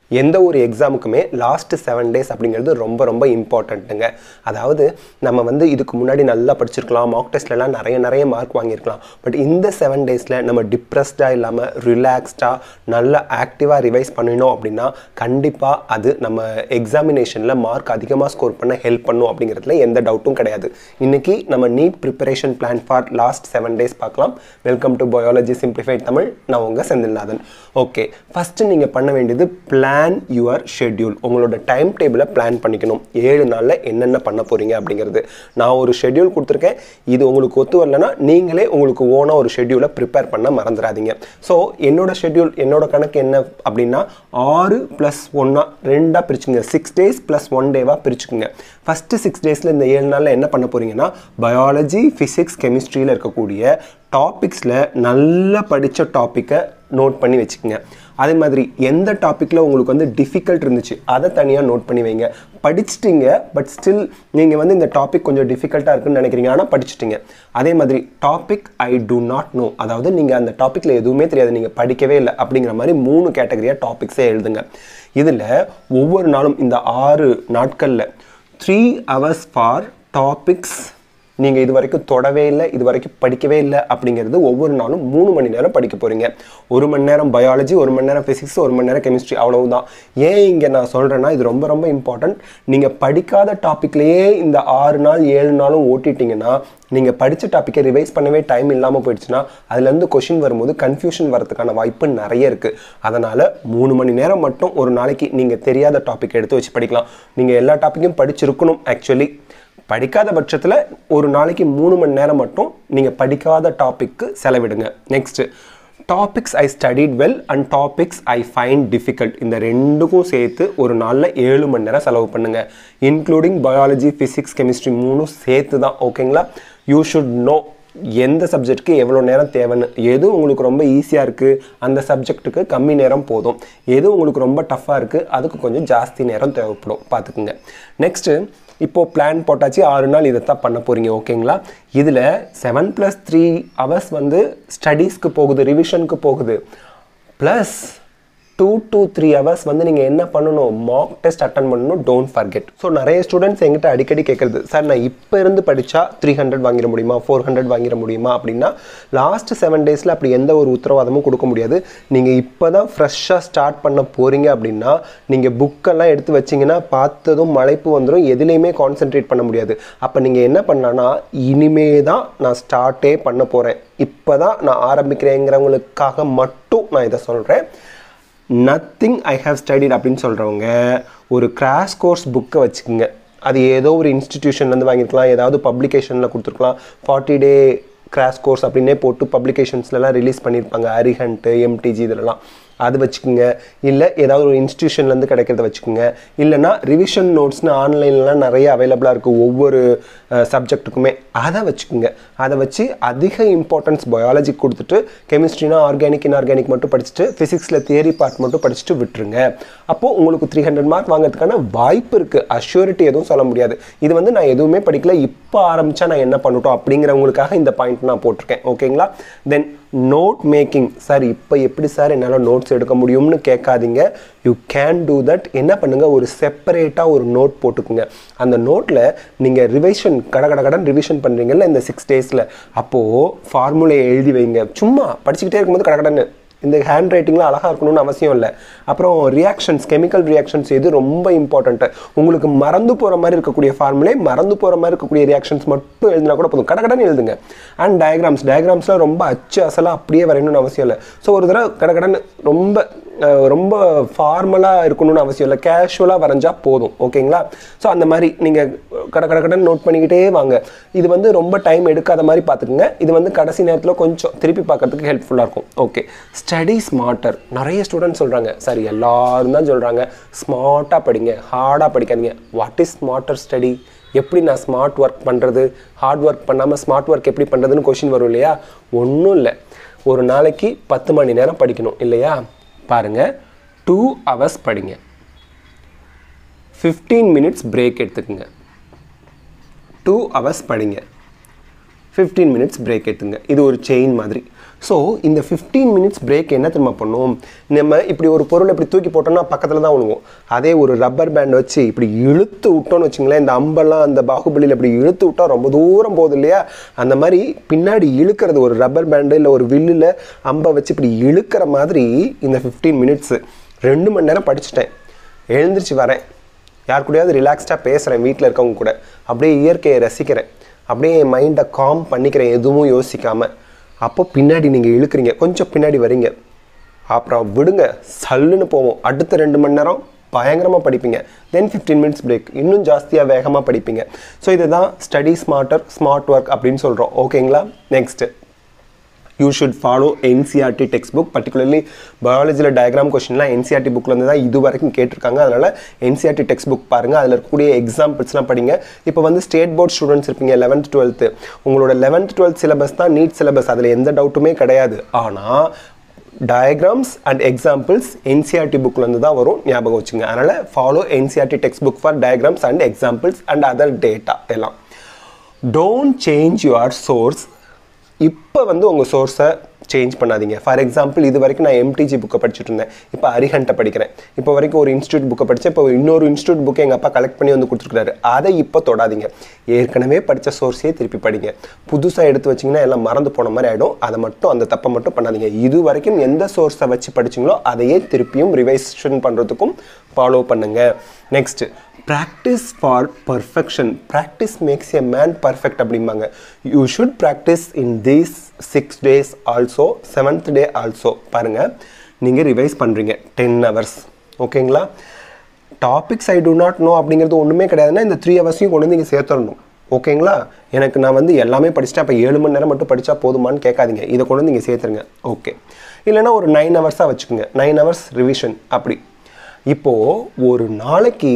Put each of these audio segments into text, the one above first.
எந்த ஒரு எக்ஸாமுக்குமே last 7 days அப்படிங்கிறது ரொம்ப ரொம்ப இம்பார்ட்டண்ட்டுங்க. அதாவது நம்ம வந்து இதுக்கு முன்னாடி நல்லா படிச்சிருக்கலாம், மார்க் டெஸ்ட்லலாம் நிறைய மார்க் வாங்கியிருக்கலாம். பட் இந்த 7 டேஸில் நம்ம டிப்ரெஸ்டாக இல்லாமல் ரிலாக்ஸ்டாக நல்லா ஆக்டிவாக ரிவைஸ் பண்ணினோம் அப்படின்னா கண்டிப்பாக அது நம்ம எக்ஸாமினேஷனில் மார்க் அதிகமாக ஸ்கோர் பண்ண ஹெல்ப் பண்ணும் அப்படிங்கிறதுல எந்த டவுட்டும் கிடையாது. இன்றைக்கி நம்ம NEET preparation plan for last 7 days பார்க்கலாம். Welcome to biology simplified Tamil. நான் உங்கள் செந்தில்நாதன். ஓகே, ஃபஸ்ட்டு நீங்கள் பண்ண வேண்டியது பிளான் யுவர் ஷெட்யூல். உங்களோட டைம் டேபிளை பிளான் பண்ணிக்கணும். 7 நாளில் என்னென்ன பண்ண போகிறீங்க அப்படிங்கிறது. நான் ஒரு ஷெட்யூல் கொடுத்துருக்கேன். இது உங்களுக்கு ஒத்து வரலன்னா நீங்களே உங்களுக்கு ஓனாக ஒரு ஷெட்யூலை ப்ரிப்பேர் பண்ண மறந்துடாதீங்க. ஸோ என்னோட ஷெட்யூல், என்னோட கணக்கு என்ன அப்படின்னா 6 + 1 2 பிரிச்சுங்க. 6 டேஸ் + 1 டேவாக பிரிச்சுக்குங்க. ஃபஸ்ட்டு 6 டேஸில் இந்த 7 நாளில் என்ன பண்ண போகிறீங்கன்னா பயாலஜி, ஃபிசிக்ஸ், கெமிஸ்ட்ரியில் இருக்கக்கூடிய டாபிக்ஸில் நல்லா படித்த டாப்பிக்கை நோட் பண்ணி வச்சுக்கோங்க. அதே மாதிரி எந்த டாப்பிக்கில் உங்களுக்கு வந்து டிஃபிகல்ட் இருந்துச்சு அதை தனியாக நோட் பண்ணி வைங்க. படிச்சிட்டிங்க, பட் ஸ்டில் நீங்கள் வந்து இந்த டாபிக் கொஞ்சம் டிஃபிகல்ட்டாக இருக்குன்னு நினைக்கிறீங்க, ஆனால் படிச்சிட்டிங்க. அதே மாதிரி topic I do not know, அதாவது நீங்கள் அந்த டாப்பிக்கில் எதுவுமே தெரியாது, நீங்கள் படிக்கவே இல்லை அப்படிங்கிற மாதிரி 3 கேட்டகரியாக டாபிக்ஸே எழுதுங்க. இதில் ஒவ்வொரு நாளும் இந்த 6 நாட்களில் 3 hours ஃபார் டாபிக்ஸ் நீங்கள் இது வரைக்கும் தொடவே இல்லை, இது வரைக்கும் படிக்கவே இல்லை அப்படிங்கிறது ஒவ்வொரு நாளும் 3 மணி நேரம் படிக்க போகிறீங்க. 1 மணி நேரம் பயாலஜி, 1 மணி நேரம் ஃபிசிக்ஸ், 1 மணி நேரம் கெமிஸ்ட்ரி, அவ்வளவுதான். ஏன் இங்கே நான் சொல்கிறேன்னா இது ரொம்ப ரொம்ப இம்பார்ட்டன்ட். நீங்கள் படிக்காத டாப்பிக்லேயே இந்த 6 நாள் 7 நாளும் ஓட்டிட்டிங்கன்னா நீங்கள் படித்த டாப்பிக்கை ரிவைஸ் பண்ணவே டைம் இல்லாமல் போயிடுச்சுன்னா அதுலேருந்து கொஷின் வரும்போது கன்ஃபியூஷன் வரதுக்கான வாய்ப்பு நிறைய இருக்குது. அதனால் 3 மணி நேரம் மட்டும் ஒரு நாளைக்கு நீங்கள் தெரியாத டாபிக் எடுத்து வச்சு படிக்கலாம். நீங்கள் எல்லா டாப்பிக்கும் படிச்சிருக்கணும். ஆக்சுவலி படிக்காத பட்சத்தில் ஒரு நாளைக்கு 3 மணி நேரம் மட்டும் நீங்கள் படிக்காத டாப்பிக்கு செலவிடுங்க. Next topics I studied well and topics I find difficult. இந்த ரெண்டுக்கும் சேர்த்து ஒரு நாளில் 7 மணி நேரம் செலவு பண்ணுங்கள். இன்க்ளூடிங் பயாலஜி, ஃபிசிக்ஸ், கெமிஸ்ட்ரி 3 சேர்த்து தான். ஓகேங்களா? யூ ஷுட் நோ எந்த சப்ஜெக்ட்டுக்கு எவ்வளோ நேரம் தேவைன்னு. எது உங்களுக்கு ரொம்ப ஈஸியாக இருக்குது அந்த சப்ஜெக்ட்டுக்கு கம்மி நேரம் போதும். எது உங்களுக்கு ரொம்ப டஃப்பாக இருக்குது அதுக்கு கொஞ்சம் ஜாஸ்தி நேரம் தேவைப்படும், பார்த்துக்குங்க. நெக்ஸ்ட்டு இப்போது பிளான் போட்டாச்சு, 6 நாள் இதை தான் பண்ண போகிறீங்க. ஓகேங்களா? இதில் 7 + 3 hours வந்து ஸ்டடீஸ்க்கு போகுது, ரிவிஷனுக்கு போகுது. ப்ளஸ் 2 to 3 hours வந்து நீங்கள் என்ன பண்ணணும், மார்க் டெஸ்ட் அட்டன் பண்ணணும். Don't forget. ஸோ நிறைய ஸ்டூடெண்ட்ஸ் எங்கிட்ட அடிக்கடி கேட்குறது, சார் நான் இப்போ இருந்து படித்தா 300 வாங்கிட முடியுமா, 400 வாங்கிட முடியுமா அப்படின்னா லாஸ்ட் 7 டேஸில் அப்படி எந்த ஒரு உத்தரவாதமும் கொடுக்க முடியாது. நீங்கள் இப்போ தான் ஃப்ரெஷ்ஷாக ஸ்டார்ட் பண்ண போகிறீங்க அப்படின்னா நீங்கள் புக்கெல்லாம் எடுத்து வச்சிங்கன்னா பார்த்ததும் மலைப்பு வந்துடும், எதுலேயுமே கான்சென்ட்ரேட் பண்ண முடியாது. அப்போ நீங்கள் என்ன பண்ணலான்னா இனிமே தான் நான் ஸ்டார்ட்டே பண்ண போகிறேன், இப்போ தான் நான் ஆரம்பிக்கிறேங்கிறவங்களுக்காக மட்டும் நான் இதை சொல்கிறேன். நத்திங் ஐ ஹவ் ஸ்டடிட் அப்படின்னு சொல்கிறவங்க ஒரு கிராஷ் கோர்ஸ் புக்கை வச்சுக்கோங்க. அது ஏதோ ஒரு இன்ஸ்டிடியூஷன்லேருந்து வாங்கியிருக்கலாம், ஏதாவது பப்ளிகேஷனில் கொடுத்துருக்கலாம். 40 day கிராஷ் கோர்ஸ் அப்படின்னே போட்டு பப்ளிகேஷன்ஸ்லாம் ரிலீஸ் பண்ணியிருப்பாங்க, அரிஹண்ட், எம்டிஜி இதெல்லாம். அது வச்சுக்கோங்க. இல்லை ஏதாவது ஒரு இன்ஸ்டிடியூஷன்லேருந்து கிடைக்கிறத வச்சுக்கோங்க. இல்லைனா ரிவிஷன் நோட்ஸ்னு ஆன்லைன்லாம் நிறைய அவைலபிளாக இருக்குது ஒவ்வொரு சப்ஜெக்ட்டுக்குமே, அதை வச்சுக்கோங்க. அதை வச்சு அதிக இம்பார்ட்டன்ஸ் பயாலஜி கொடுத்துட்டு கெமிஸ்ட்ரினா ஆர்கானிக், இன்ஆர்கானிக் மட்டும் படிச்சுட்டு ஃபிசிக்ஸில் தியரி பார்ட் மட்டும் படிச்சுட்டு விட்டுருங்க. அப்போது உங்களுக்கு 300 மார்க் வாங்கிறதுக்கான வாய்ப்பு இருக்குது. அஷ்யூரிட்டி எதுவும் சொல்ல முடியாது. இது வந்து நான் எதுவுமே படிக்கல, இப்போ ஆரம்பித்தா நான் என்ன பண்ணட்டும் அப்படிங்கிறவங்களுக்காக இந்த பாயிண்ட் நான் போட்டிருக்கேன். ஓகேங்களா? தென் நோட் மேக்கிங். சார் இப்போ எப்படி சார் என்னால் நோட்ஸ் எடுக்க முடியும்னு கேட்காதீங்க. You can do that. என்ன பண்ணுங்கள், ஒரு செப்பரேட்டாக ஒரு நோட் போட்டுக்குங்க. அந்த நோட்டில் நீங்கள் ரிவிஷன் கடன் ரிவிஷன் பண்ணுறீங்கல்ல இந்த 6 டேஸில், அப்போது ஃபார்முலையை எழுதி வைங்க. சும்மா படிச்சுக்கிட்டே இருக்கும்போது கடன்னு இந்த ஹேண்ட் ரைட்டிங்கில் அழகாக இருக்கணும்னு அவசியம் இல்லை. அப்புறம் ரியாக்ஷன்ஸ், கெமிக்கல் ரியாக்ஷன்ஸ் எது ரொம்ப இம்பார்ட்டண்ட்டு. உங்களுக்கு மறந்து போகிற மாதிரி இருக்கக்கூடிய ஃபார்முலே, மறந்து போகிற மாதிரி இருக்கக்கூடிய ரியாக்ஷன்ஸ் மட்டும் எழுதினா கூட போதும். கடன்னு எழுதுங்க. அண்ட் டயக்ராம்ஸ்லாம் ரொம்ப அச்சு அசலாக அப்படியே வரையணும்னு அவசியம் இல்லை. ஸோ ஒரு தடவை கடன்னு ரொம்ப ஃபார்மலாக இருக்கணும்னு அவசியம் இல்லை, கேஷுவலாக வரைஞ்சா போதும். ஓகேங்களா? ஸோ அந்த மாதிரி நீங்கள் கடன்னு நோட் பண்ணிக்கிட்டே வாங்க. இது வந்து ரொம்ப டைம் எடுக்காத மாதிரி பார்த்துக்குங்க. இது வந்து கடைசி நேரத்தில் கொஞ்சம் திருப்பி பார்க்கறதுக்கு ஹெல்ப்ஃபுல்லாக இருக்கும். Okay, study smarter. நிறைய ஸ்டூடெண்ட்ஸ் சொல்கிறாங்க, சார் எல்லாரும் தான் சொல்கிறாங்க ஸ்மார்ட்டாக படிங்க, ஹார்டாக படிக்காதீங்க. What is smarter study? எப்படி நான் ஸ்மார்ட் ஒர்க் பண்ணுறது, ஹார்ட் ஒர்க் பண்ணாமல் ஸ்மார்ட் ஒர்க் எப்படி பண்ணுறதுன்னு கொஷின் வரும் இல்லையா? ஒன்றும் இல்லை, ஒரு நாளைக்கு 10 மணி நேரம் படிக்கணும் இல்லையா? பாருங்கள், 2 hours படிங்க, 15 minutes பிரேக் எடுத்துக்குங்க. 2 hours படிங்க, 15 மினிட்ஸ் பிரேக் எடுத்துங்க. இது ஒரு செயின் மாதிரி. ஸோ இந்த 15 மினிட்ஸ் பிரேக் என்ன திரும்ப பண்ணும், நம்ம இப்படி ஒரு பொருளை இப்படி தூக்கி போட்டோம்னா பக்கத்தில் தான் விழுவோம். அதே ஒரு ரப்பர் பேண்ட் வச்சு இப்படி இழுத்து விட்டோன்னு வச்சுங்களேன், இந்த அம்பெல்லாம் அந்த பாகுபலியில் இப்படி இழுத்து விட்டால் ரொம்ப தூரம் போகுது இல்லையா, அந்த மாதிரி பின்னாடி இழுக்கிறது ஒரு ரப்பர் பேண்டு இல்லை ஒரு வில்லில் அம்பை வச்சு இப்படி இழுக்கிற மாதிரி இந்த 15 மினிட்ஸு 2 மணி நேரம் படிச்சுட்டேன். எழுந்திரிச்சு வரேன், யார் கூடயாவது ரிலாக்ஸ்டாக பேசுகிறேன், வீட்டில் இருக்கவங்க கூட அப்படியே இயற்கையை ரசிக்கிறேன், அப்படியே என் மைண்டை காம் பண்ணிக்கிறேன் எதுவும் யோசிக்காமல். அப்போ பின்னாடி நீங்கள் இழுக்கிறீங்க, கொஞ்சம் பின்னாடி வரீங்க, அப்புறம் விடுங்க, சல்லுன்னு போவோம். அடுத்த 2 மணி நேரம் பயங்கரமாக படிப்பீங்க. தென் 15 மினிட்ஸ் பிரேக், இன்னும் ஜாஸ்தியாக வேகமாக படிப்பீங்க. ஸோ இதுதான் ஸ்டடி ஸ்மார்ட்டர் ஸ்மார்ட் ஒர்க் அப்படின்னு சொல்கிறோம். ஓகேங்களா? Next, you should follow NCERT textbook, particularly biology diagram questionலாம் NCERT bookல இருந்து தான் இது வரைக்கும் கேட்டிருக்காங்க. அதனால NCERT textbook பாருங்க, அதில் இருக்கக்கூடிய எக்ஸாம்பிள்ஸ்லாம் படிங்க. இப்போ வந்து ஸ்டேட் போர்ட் ஸ்டூடெண்ட்ஸ் இருப்பீங்க, 11th 12th, உங்களோட 11th 12th சிலபஸ் தான் நீட் சிலபஸ், அதில் எந்த டவுட்டுமே கிடையாது. ஆனால் diagrams and examples NCERT bookல இருந்து தான் வரும், ஞாபகம் வச்சுங்க. அதனால follow NCERT textbook for diagrams and examples and other data எல்லாம். Don't change your source. இப்போ வந்து உங்கள் சோர்ஸை சேஞ்ச் பண்ணாதீங்க. ஃபார் எக்ஸாம்பிள், இது வரைக்கும் நான் MTG புக்கை படிச்சுட்டு இருந்தேன், இப்போ அரிஹண்ட்டை படிக்கிறேன். இப்போ வரைக்கும் ஒரு இன்ஸ்டியூட் புக்கை படித்தேன், இப்போ இன்னொரு இன்ஸ்டியூட் புக்கை எங்கள் அப்பா கலெக்ட் பண்ணி வந்து கொடுத்துருக்காரு, அதை இப்போ தொடாதீங்க. ஏற்கனவே படித்த சோர்ஸையே திருப்பி படிங்க. புதுசாக எடுத்து வச்சிங்கன்னா எல்லாம் மறந்து போன மாதிரி ஆகிடும். அதை மட்டும், அந்த தப்பை மட்டும் பண்ணாதீங்க. இது வரைக்கும் எந்த சோர்ஸை வச்சு படிச்சிங்களோ அதையே திருப்பியும் ரிவைஷன் பண்ணுறதுக்கும் ஃபாலோ பண்ணுங்கள். Next, practice for perfection. Practice makes a man perfect அப்படிம்பாங்க. You should practice in these 6 days also, 7th day also. பாருங்க, நீங்கள் ரிவைஸ் பண்ணுறீங்க 10 hours. ஓகேங்களா? Topics I do not know அப்படிங்கிறது ஒன்றுமே கிடையாதுன்னா இந்த 3 ஹவர்ஸையும் கொண்டு வந்து நீங்கள் சேர்த்துடணும். ஓகேங்களா? எனக்கு நான் வந்து எல்லாமே படிச்சுட்டேன், அப்போ 7 மணி நேரம் மட்டும் படித்தா போதுமான்னு கேட்காதீங்க. இதை கொண்டு வந்து நீங்கள் சேர்த்துருங்க. ஓகே, இல்லைனா ஒரு 9 ஹவர்ஸாக வச்சுக்கோங்க, 9 ஹவர்ஸ் ரிவிஷன். அப்படி இப்போது ஒரு நாளைக்கு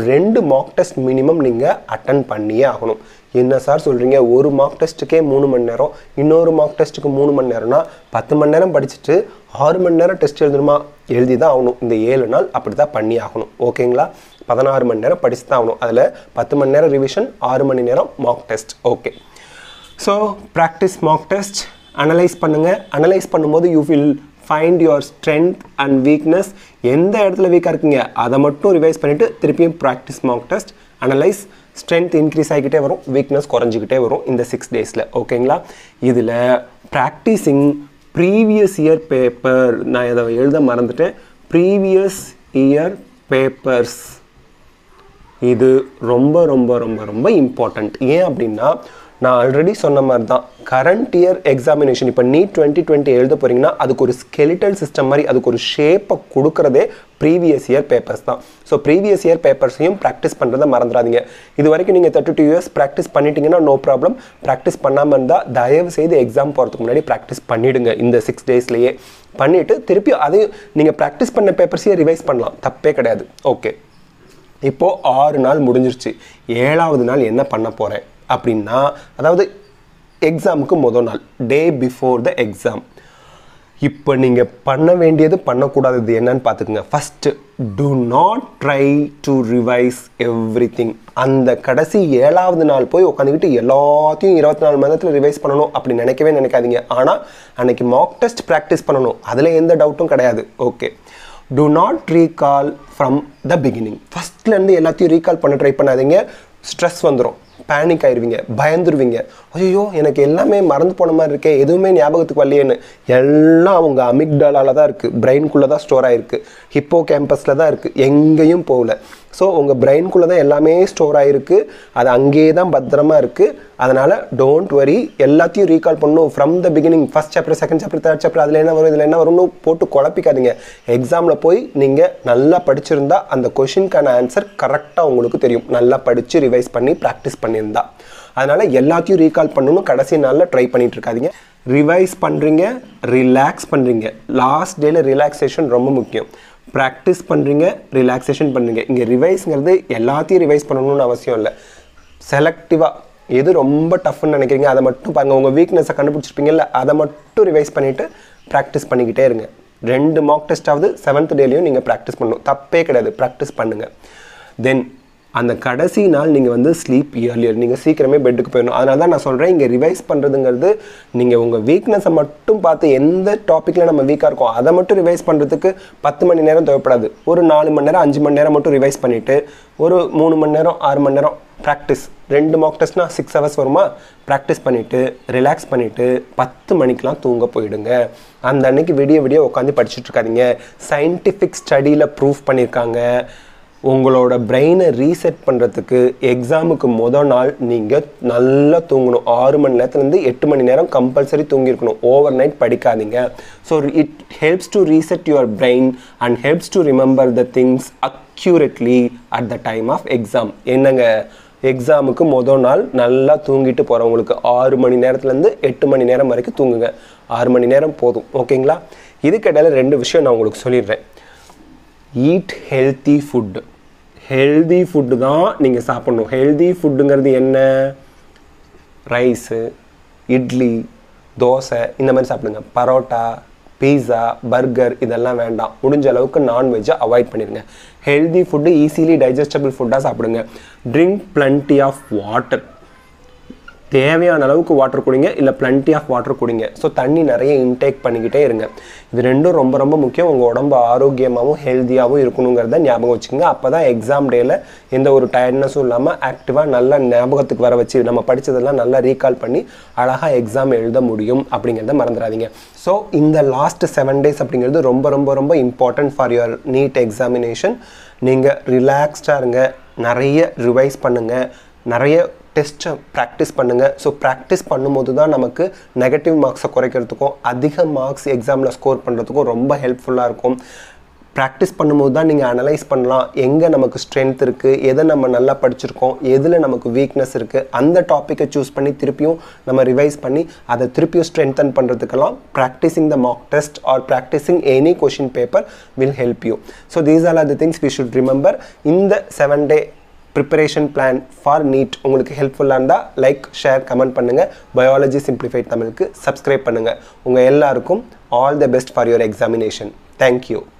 2 மார்க் டெஸ்ட் மினிமம் நீங்கள் அட்டன் பண்ணியே ஆகணும். என்ன சார் சொல்கிறீங்க, ஒரு மார்க் டெஸ்ட்டுக்கே 3 மணி நேரம், இன்னொரு மார்க் டெஸ்ட்டுக்கு 3 மணி நேரம்னா 10 மணி நேரம் படிச்சுட்டு 6 மணி நேரம் டெஸ்ட் எழுதணுமா? எழுதி தான் ஆகணும். இந்த 7 நாள் அப்படி தான் பண்ணி ஆகணும். ஓகேங்களா? 16 மணி நேரம் படிச்சு தான் ஆகணும். அதில் 10 மணி நேரம் ரிவிஷன், 6 மணி நேரம் mark test. Okay, so practice mark test, analyse பண்ணுங்கள். அனலைஸ் பண்ணும்போது you will find your strength and weakness. எந்த இடத்துல வீக்காக இருக்கீங்க அதை மட்டும் ரிவைஸ் பண்ணிவிட்டு திருப்பியும் practice mark test, analyse. Strength increase ஆகிக்கிட்டே வரும், வீக்னஸ் குறைஞ்சிக்கிட்டே வரும் இந்த 6 டேஸில். ஓகேங்களா? இதில் ப்ராக்டிஸிங் ப்ரீவியஸ் இயர் பேப்பர், நான் இதை எழுத மறந்துட்டேன், ப்ரீவியஸ் இயர் பேப்பர்ஸ், இது ரொம்ப ரொம்ப ரொம்ப ரொம்ப இம்பார்ட்டண்ட். ஏன் அப்படின்னா, நான் ஆல்ரெடி சொன்ன மாதிரி தான், கரண்ட் இயர் எக்ஸாமினேஷன் இப்போ நீட் 2020 எழுத போகிறீங்கன்னா அதுக்கு ஒரு ஸ்கெலிட்டல் சிஸ்டம் மாதிரி அதுக்கு ஒரு ஷேப்பை கொடுக்குறதே ப்ரீவியஸ் இயர் பேப்பர்ஸ் தான். ஸோ ப்ரீவியஸ் இயர் பேப்பர்ஸையும் ப்ராக்டிஸ் பண்ணுறதை மறந்துடாதீங்க. இது வரைக்கும் நீங்கள் 32 இயர்ஸ் ப்ராக்டிஸ் பண்ணிட்டீங்கன்னா நோ ப்ராப்ளம். ப்ராக்டிஸ் பண்ணாமல் இருந்தால் தயவு செய்து எக்ஸாம் போகிறதுக்கு முன்னாடி ப்ராக்டிஸ் பண்ணிவிடுங்க. இந்த 6 டேஸ்லேயே பண்ணிவிட்டு திருப்பி அதையும் நீங்கள் ப்ராக்டிஸ் பண்ண பேப்பர்ஸையே ரிவைஸ் பண்ணலாம், தப்பே கிடையாது. ஓகே, இப்போது 6 நாள் முடிஞ்சிருச்சு. 7வது நாள் என்ன பண்ண போகிறேன் அப்படின்னா, அதாவது எக்ஸாமுக்கு முதல் நாள், டே பிஃபோர் த எக்ஸாம். இப்போ நீங்கள் பண்ண வேண்டியது, பண்ணக்கூடாதது என்னன்னு பார்த்துக்குங்க. First, do not try to revise everything. அந்த கடைசி 7வது நாள் போய் உட்காந்துக்கிட்டு எல்லாத்தையும் 24 மணி நேரத்தில் ரிவைஸ் பண்ணணும் அப்படி நினைக்கவே நினைக்காதீங்க. ஆனால் அன்னைக்கு மார்க் டெஸ்ட் ப்ராக்டிஸ் பண்ணணும், அதில் எந்த டவுட்டும் கிடையாது. Okay, do not recall from the beginning. ஃபஸ்ட்லேருந்து எல்லாத்தையும் ரீகால் பண்ண ட்ரை பண்ணாதீங்க. ஸ்ட்ரெஸ் வந்துடும், பேனிக் ஆயிடுவீங்க, பயந்துருவீங்க. ஐயோ எனக்கு எல்லாமே மறந்து போன மாதிரி இருக்கே, எதுவுமே ஞாபகத்துக்கு வரலையேன்னு. எல்லாம் அவங்க அமிக்டாலால தான் இருக்குது, பிரெயின்குள்ளே தான் ஸ்டோர் ஆகிருக்கு, ஹிப்போ கேம்பஸில் தான் இருக்குது, எங்கேயும் போகல. ஸோ உங்கள் பிரெயின்குள்ளே தான் எல்லாமே ஸ்டோர் ஆகிருக்கு, அது அங்கேயே தான் பத்திரமா இருக்குது. அதனால் டோன்ட் வரி, எல்லாத்தையும் ரீகால் பண்ணணும் from the beginning. First chapter, second chapter, third chapter, அதில் என்ன வரும், இதில் என்ன வரும்னு போட்டு குழப்பிக்காதீங்க. எக்ஸாமில் போய் நீங்கள் நல்லா படிச்சிருந்தா அந்த கொஷினுக்கான ஆன்சர் கரெக்டாக உங்களுக்கு தெரியும், நல்லா படித்து ரிவைஸ் பண்ணி ப்ராக்டிஸ் பண்ணியிருந்தா. அதனால் எல்லாத்தையும் ரீகால் பண்ணணும், கடைசி நாளில் ட்ரை பண்ணிட்டு இருக்காதீங்க. ரிவைஸ் பண்ணுறீங்க, ரிலாக்ஸ் பண்ணுறீங்க. லாஸ்ட் டேயில் ரிலாக்ஸேஷன் ரொம்ப முக்கியம். ப்ராக்டிஸ் பண்ணுறீங்க, ரிலாக்ஸேஷன் பண்ணுறீங்க. இங்கே ரிவைஸ்ங்கிறது எல்லாத்தையும் ரிவைஸ் பண்ணணும்னு அவசியம் இல்லை. செலக்டிவாக எது ரொம்ப டஃப்னு நினைக்கிறீங்க அதை மட்டும் பாருங்கள். உங்கள் வீக்னஸை கண்டுபிடிச்சிருப்பீங்கல்ல, அதை மட்டும் ரிவைஸ் பண்ணிவிட்டு ப்ராக்டிஸ் பண்ணிக்கிட்டே இருங்க. 2 மார்க் டெஸ்ட்டாவது 7th டேலையும் நீங்கள் ப்ராக்டிஸ் பண்ணணும், தப்பே கிடையாது, ப்ராக்டிஸ் பண்ணுங்கள். தென் அந்த கடைசி நாள் நீங்கள் வந்து ஸ்லீப் இயர்லியர், நீங்கள் சீக்கிரமே பெட்டுக்கு போயிடணும். அதனால தான் நான் சொல்கிறேன், இங்கே ரிவைஸ் பண்ணுறதுங்கிறது நீங்கள் உங்கள் வீக்னஸை மட்டும் பார்த்து எந்த டாப்பிக்கில் நம்ம வீக்காக இருக்கோம் அதை மட்டும் ரிவைஸ் பண்ணுறதுக்கு 10 மணி நேரம் தேவைப்படாது. ஒரு 4 மணி நேரம் 5 மணி நேரம் மட்டும் ரிவைஸ் பண்ணிவிட்டு ஒரு 3 மணி நேரம் 6 மணி நேரம் ப்ராக்டிஸ், 2 மார்க் டெஸ்ட்னா 6 hours வருமா, ப்ராக்டிஸ் பண்ணிவிட்டு ரிலாக்ஸ் பண்ணிவிட்டு 10 மணிக்கெலாம் தூங்க போயிடுங்க. அந்த அன்னைக்கு விடிய உட்காந்து படிச்சுட்டு இருக்காதீங்க. சயின்டிஃபிக் ஸ்டடியில் ப்ரூஃப் பண்ணியிருக்காங்க, உங்களோட பிரெயினை ரீசெட் பண்ணுறதுக்கு எக்ஸாமுக்கு முதல் நாள் நீங்கள் நல்லா தூங்கணும். 6 மணி நேரத்துலேருந்து 8 மணி நேரம் கம்பல்சரி தூங்கியிருக்கணும். ஓவர் நைட் படிக்காதீங்க. So it helps to reset your brain and helps to remember the things accurately at the time of exam. என்னங்க, எக்ஸாமுக்கு முதல் நாள் நல்லா தூங்கிட்டு போகிறவங்களுக்கு 6 மணி நேரத்துலேருந்து 8 மணி நேரம் வரைக்கும் தூங்குங்க. 6 மணி நேரம் போதும், ஓகேங்களா? இதுக்கிடையில் 2 விஷயம் நான் உங்களுக்கு சொல்லிடுறேன். Eat healthy food. Healthy food தான் நீங்கள் சாப்பிட்ணும். ஹெல்தி ஃபுட்டுங்கிறது என்ன? ரைஸு, இட்லி, தோசை இந்த மாதிரி சாப்பிடுங்க. பரோட்டா, பீஸா, பர்கர் இதெல்லாம் வேண்டாம். முடிஞ்ச அளவுக்கு நான்வெஜ்ஜை அவாய்ட் பண்ணிடுங்க. ஹெல்தி ஃபுட்டு, ஈஸிலி டைஜஸ்டபிள் ஃபுட்டாக சாப்பிடுங்க. Drink plenty of water. தேவையான அளவுக்கு வாட்டர் குடிங்க, இல்லை பிளண்ட்டி ஆஃப் வாட்டர் குடிங்க. ஸோ தண்ணி நிறைய இன்டேக் பண்ணிக்கிட்டே இருங்க. இது ரெண்டும் ரொம்ப ரொம்ப முக்கியம். உங்கள் உடம்பு ஆரோக்கியமாகவும் ஹெல்த்தியாகவும் இருக்கணுங்கிறத ஞாபகம் வச்சுக்கோங்க. அப்போ தான் எக்ஸாம் டேயில் எந்த ஒரு டயர்ட்னஸும் இல்லாமல் ஆக்டிவாக நல்லா ஞாபகத்துக்கு வர வச்சு நம்ம படித்ததெல்லாம் நல்லா ரீகால் பண்ணி அழகாக எக்ஸாம் எழுத முடியும் அப்படிங்கிறத மறந்துடாதீங்க. ஸோ இந்த லாஸ்ட் 7 days அப்படிங்கிறது ரொம்ப ரொம்ப ரொம்ப important for your NEET examination. நீங்கள் ரிலாக்ஸ்டாக இருங்க, நிறைய ரிவைஸ் பண்ணுங்கள், நிறைய டெஸ்ட்டை ப்ராக்டிஸ் பண்ணுங்கள். ஸோ ப்ராக்டிஸ் பண்ணும்போது தான் நமக்கு நெகட்டிவ் மார்க்ஸை குறைக்கிறதுக்கும் அதிக மார்க்ஸ் எக்ஸாமில் ஸ்கோர் பண்ணுறதுக்கும் ரொம்ப ஹெல்ப்ஃபுல்லாக இருக்கும். ப்ராக்டிஸ் பண்ணும்போது தான் நீங்கள் அனலைஸ் பண்ணலாம் எங்கே நமக்கு ஸ்ட்ரென்த் இருக்குது, எதை நம்ம நல்லா படிச்சிருக்கோம், எதில் நமக்கு வீக்னஸ் இருக்குது. அந்த டாப்பிக்கை சூஸ் பண்ணி திருப்பியும் நம்ம ரிவைஸ் பண்ணி அதை திருப்பியும் ஸ்ட்ரென்தன் பண்ணுறதுக்கெல்லாம் practising the mark test or practising any question paper will help you. So these are the things we should remember. இந்த 7 day preparation plan for NEET உங்களுக்கு ஹெல்ப்ஃபுல்லாக இருந்தால் லைக், ஷேர், கமெண்ட் பண்ணுங்கள். பயாலஜி சிம்பிளிஃபைட் தமிழுக்கு subscribe பண்ணுங்கள். உங்கள் எல்லாருக்கும் all the best for your examination. Thank you.